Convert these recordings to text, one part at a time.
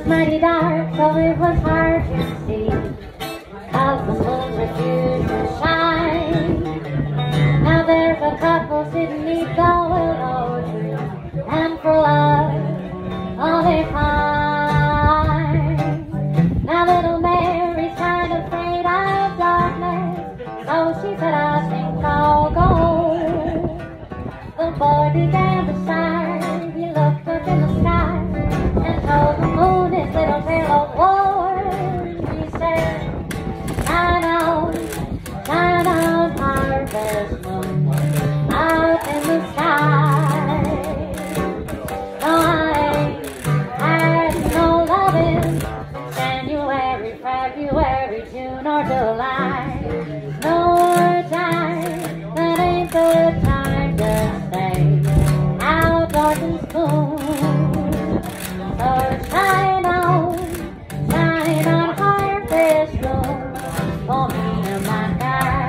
mighty dark, so it was hard to see, 'cause the moon refused to shine. Now there's a couple sitting neath the willow tree, and for love, all they find. Now little Mary's kind of afraid of darkness, so she said, I think I'll go. The boy began to sigh, he looked up in the sky, and told the moon his little tale of war. He said, shine on, harvest moon, out in the sky. No, I ain't had no loving January, February, June, or July. No time, that ain't the time to stay outdoors and spoon. So shine on, harvest moon, for me and my guy.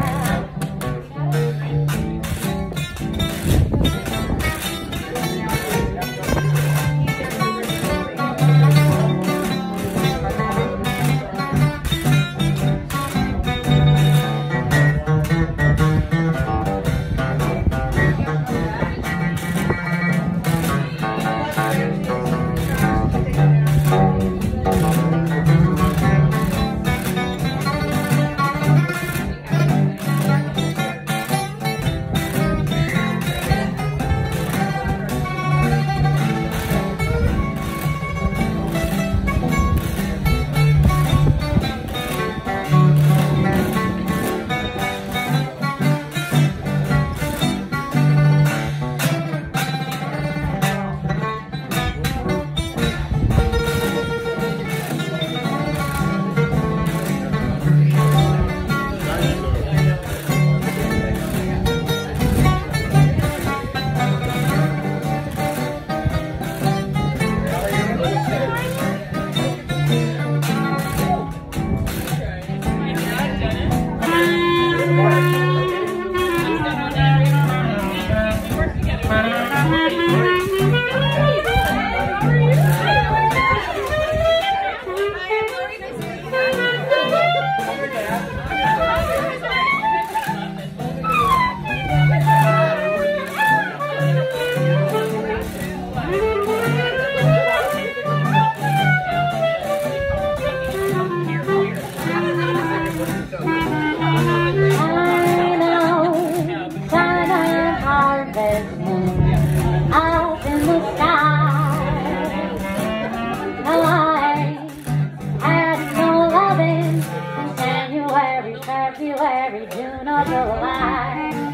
Out in the sky. No, I had no loving in January, February, June, or July.